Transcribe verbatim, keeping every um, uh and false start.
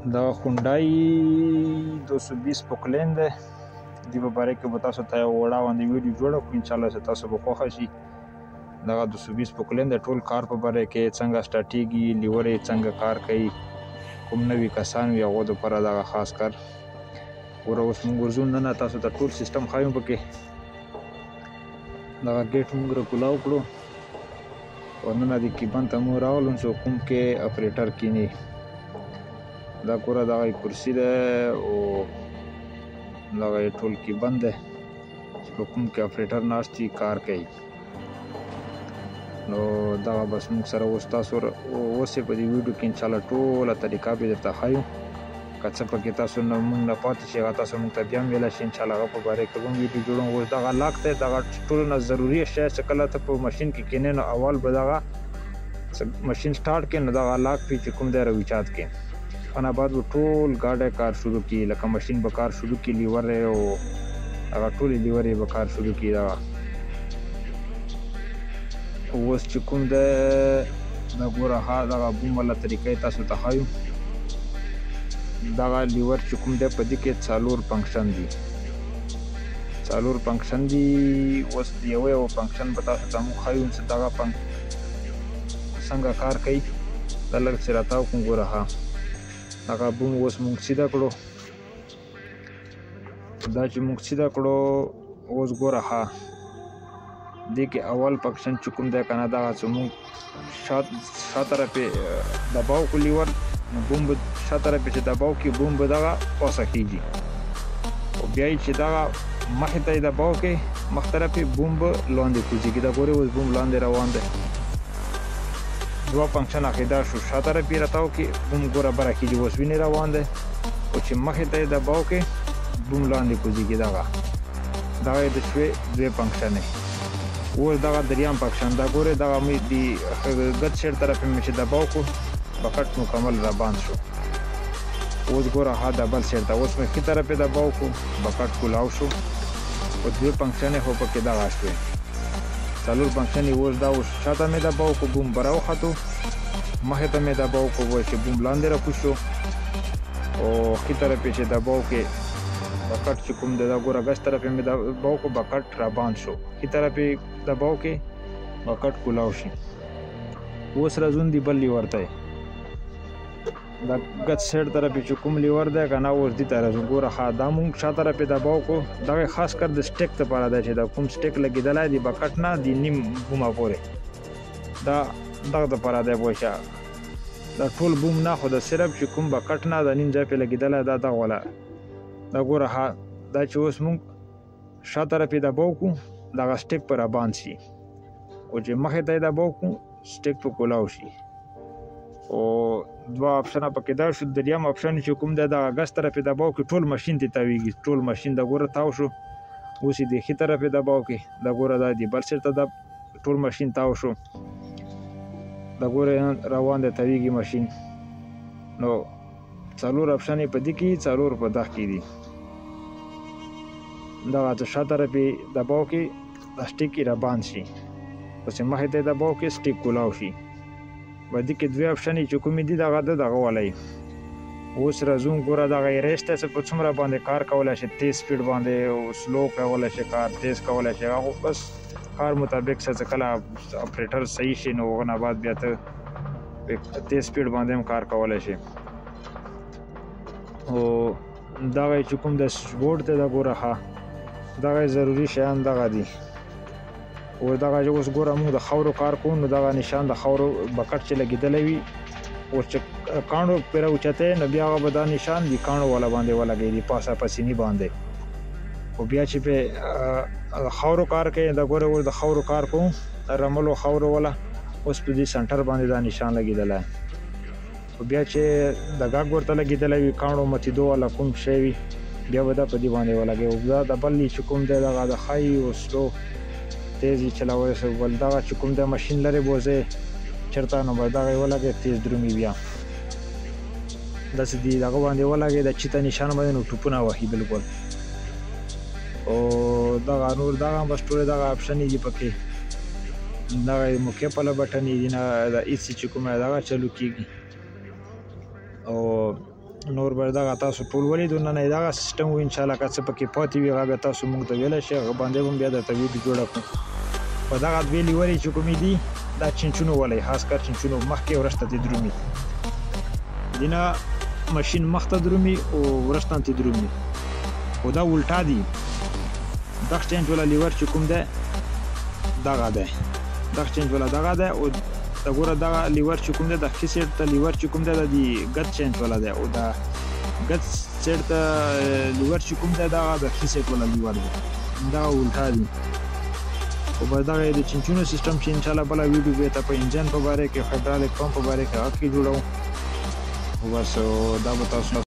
دا هونډای دو سو بیس پوکلین دی. دې په باره کې به تاسو ته یو وړه غوندې ویډیو جوړه کړو، انشاءالله چې تاسو به خوښه شي. دغه دو سو بیس پوکلین دی، ټول کار په باره کې څنګه سټارټېږي، لیور یې څنګه کار کوي، کوم نوي کسان وي هغو دپاره دغه خاص کار. ګوره اوس موږ ورځو ننه تاسو ته ټول سیسټم ښایو پکې. دغه ګیټ موږ راکولاو کړو او ننه د کیبن ته موږ راغلو چې کوم کې اپریټر کینی. دا ګوره دغه کرسي ده او دغه ټول کیبن ده چې په کوم کې اپریټر ناست وي کار کوي. نو دغه بس موږ سره اوس تاسو اوس یې په دې ویډیو کې انشاءالله ټوله طریقه به درته ښایو. که څه پکې تاسو نه موږ نه پاتې شي هغه تاسو موږ ته بیا هم ویلی شي، انشاءالله هغه په باره کې به هم ویډیو جوړوم. اوس دغه لاک دی، دغه ټولو نه ضروري شی چې کله ته په ماشین کې کینې نو اول به دغه ماشین سټارټ کړې نو دغه لاک پې چې کوم دی راویچات کړې، خانه بعد به ټول ګاډی کار شروع کړي، لکه ماشین به کار شروع کړي، لیور او هغه ټولې لیور یې به کار شروع کړي. دغه اوس چې کوم دی دا ګوره ها دغه بوم والا طریقه تاسو ته ښایو. دغه لیور چې کوم دی په دې کې څلور فنکشن دي، څلور فنکشن دي. اوس یو یو فنکشن به تاسو ته موږ ښایو چې دغه څنګه کار کوي. دا لږ چې راتاو کړو ګوره ها دغه بوم اوس موږ سیده کړو. دا چې موږ سیده کړو اوس ګوره ها دې کې اول فنکشن چې کوم دی که نه دغه چې موږ شا طرفې دباو کړو لیور نو بوم به شا طرفې چې دباو کړي بوم به دغه پاسه کېږي، او بیا یې چې دغه مخې ته یې دباو کړي مخ طرفې بوم به لاندې کوزېږي. دا ګورې اوس بوم لاندې روان دی. دوه فنکشن عقیده شو، شا طرف یې راتاو کې بوم ګوره بره کېږي، اوس وینې روان دی، او چې مخې ته یې دباو کې بوم لاندې کوزېږي. دغه دغه یې د شوې دوې فنکشنې. اوس دغه دریم فنکشن دا ګورې دغه مې د ګد سیډ طرف مې چې دباو کړو بکټ مکمل را باند شو. اوس ګوره ها د بل سیډ ته اوس مې ښي طرف یې دباو کړو بکټ کولاو شو، او دوې فنکشنې خو پکې دغه شوې، څلور فنکشن یې. اوس دا اوس شاته مې دباو کړو بوم به راوختو، مخې ته مې دباو کړو چې بوم لاندې راکوز شو، او ښي طرف یې چې دباو کې بکټ چې کوم دی دا ګوره ګس طرف یې مې دباو کړو بکټ را باند شو، ښي طرف یې دباو کې بکټ کولاو شي. اوس راځون دی بل لیور ته دا ګد سیډ طرف یې چې کوم لیور دی که نه اوس دې ته راځو. ګوره ښه دا مونږ شا طرف یې دباو کړو، دغه خاص کر د سټیک دپاره دی چې دا کوم سټیک لګېدلی دی بکټ نه د نیم بومه پورې، دا دغه دپاره دی پوه شه. دا ټول بوم نه خو د صرف چې کوم بکټ نه د نیم ځای پې لګېدلی دا دغه والا. دا ګوره ښه دا چې اوس مونږ شا طرف یې دباو کړو دغه سټیک په راباند شي، او چې مخې ته یې دباو کړو سټیک په کولاو شي. او دوه اپشنه پکې دا شو. دریم اپشن چې کوم دی دغه ګس طرف یې دباو کړي ټول ماشین ته تاویږي، ټول ماشین دا ګوره تاو شو. اوس یې د ښي طرف یې دباو کړي دا ګوره دا د بل سیډ ته دا ټول ماشین تاو شو، دا ګوره روان دی تاویږي ماشین. نو څلور اپشن یې په دې کې څلور په دغه کې دي. دغه چې شا طرف یې دباو کړي دا سټیک یې راباند شي، او چې مخې ته یې دباو کړي سټیک کولاو شي. په دې کې دوې اپشن چې کومې دي دغه د دغه والی. اوس راځو ګوره دغه یې ریس ته چې په څومره باندې کار کولی شي، تیز سپیډ باندې او سلو کولی شي کار، تیز کولی شي، هغه بس کار مطابق چې کله اپریټر صحیح شي نو هغه نه بعد بیا ته تیز سپیډ باندې هم کار کولی شي. او دغه چې کوم د سویچ بورډ دی دا ګوره ښه دغه ضروري شیان دغه دي. او دغه اوس ګوره موږ د خاورو کار کوو نو دغه نشان د خاورو بکټ چې لګېدلی وي اوس چې کاڼو پرې راوچتی نو بیا هغه به دا نشان د کاڼو والا باندې ولګوي د پاسه پسیني باندې. خو بیا چې پرې خاورو کار کوي دا ګوره اوس د خاورو کار کوو رملو خاورو والا اوس په دې سنټر باندې دا نشان لګېدلی. خو بیا چې د غاږ ورته لګېدلی وي کاڼو متېدو والا کوم شی وي بیا به دا په دې باندې ولګوي. او دا د بل چې کوم دی دغه د ښایي او سلو تیز یې چلولی شو، بل دغه چې کوم دی ماشین لرې بوځئ چېرته نو به دغه یې ولګوئ تیز درومي بیا داسې دي دغه باندې ولګوئ د چیته نشان باندې نو ټوپونه وهي بلکل. او دغه نور دغه هم بس ټولې دغه اپشنې دي پکې. دغه موقع په له بټن یې دي نه د ایسي چې کومه دغه چلو کېږي. او نور به دغه تاسو ټول ولیدو نن دغه سیستم و ان شاء الله که څه پکې پاتې وي هغه تاسو موږ ته ویلی شئ هغه باندې هم بیا درته ویډیو جوړه کړو په دغه دوې لیورې چې کومې دي دا چنچونو والی خاص کر چنچونو مخکې ورسته دي درومي دینه ماشین مخته درومي او ورسته ته درومي او دا الټا دي دغه چینج ولا لیور چې کوم ده دغه ده دغه چینج ولا دغه ده او دا ګوره دغه لیور چې کوم ده د ښي سایډ ته لیور چې کوم ده د ګد چینج ولا ده او دا ګد سایډ ته لیور چې کوم ده دغه د ښي سایډ ولا لیور ده دغه الټا دي او بس دغه د چنچونو سیستم چې انشاءالله بله ویډیو به ته په انجن په باره کې هایدرالک پمپ په باره کې هغه کې جوړوو او بس دا به تاسو